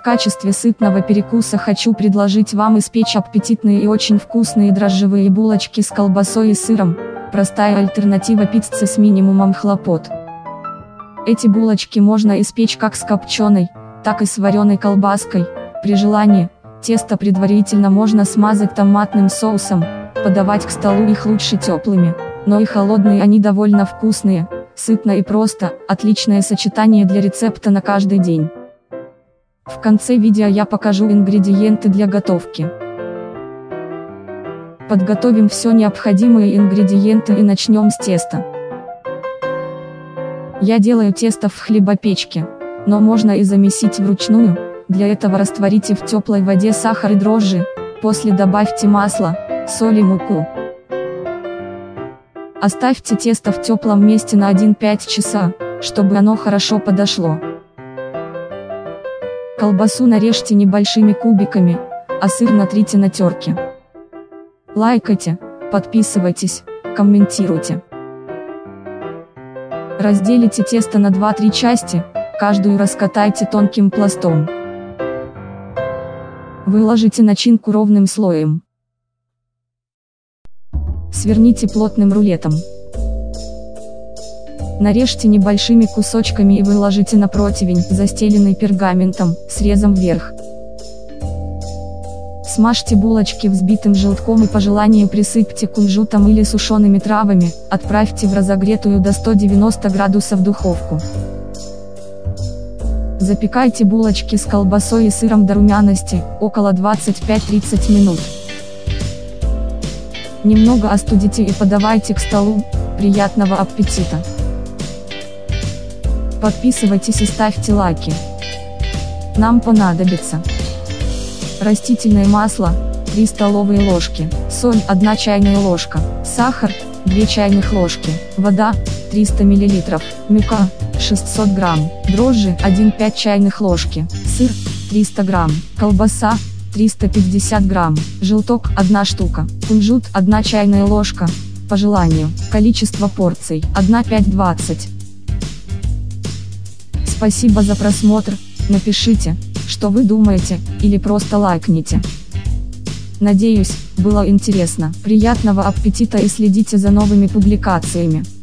качестве сытного перекуса хочу предложить вам испечь аппетитные и очень вкусные дрожжевые булочки с колбасой и сыром, простая альтернатива пицце с минимумом хлопот. Эти булочки можно испечь как с копченой, так и с вареной колбаской. При желании, тесто предварительно можно смазать томатным соусом, подавать к столу их лучше теплыми, но и холодные они довольно вкусные, сытно и просто, отличное сочетание для рецепта на каждый день. В конце видео я покажу ингредиенты для готовки. Подготовим все необходимые ингредиенты и начнем с теста. Я делаю тесто в хлебопечке, но можно и замесить вручную. Для этого растворите в теплой воде сахар и дрожжи, после добавьте масло, соль и муку. Оставьте тесто в теплом месте на 1-5 часа, чтобы оно хорошо подошло. Колбасу нарежьте небольшими кубиками, а сыр натрите на терке. Лайкайте, подписывайтесь, комментируйте. Разделите тесто на 2-3 части, каждую раскатайте тонким пластом. Выложите начинку ровным слоем. Сверните плотным рулетом. Нарежьте небольшими кусочками и выложите на противень, застеленный пергаментом, срезом вверх. Смажьте булочки взбитым желтком и по желанию присыпьте кунжутом или сушеными травами, отправьте в разогретую до 190 градусов духовку. Запекайте булочки с колбасой и сыром до румяности, около 25-30 минут. Немного остудите и подавайте к столу. Приятного аппетита! Подписывайтесь и ставьте лайки. Нам понадобится растительное масло, 3 столовые ложки, соль 1 чайная ложка, сахар, 2 чайных ложки, вода, 300 мл, мука, 600 грамм, дрожжи, 1,5 чайных ложки, сыр, 300 грамм, колбаса, 350 грамм, желток, 1 штука, кунжут, 1 чайная ложка, по желанию, количество порций, 1-5-20. Спасибо за просмотр, напишите, что вы думаете, или просто лайкните. Надеюсь, было интересно. Приятного аппетита и следите за новыми публикациями.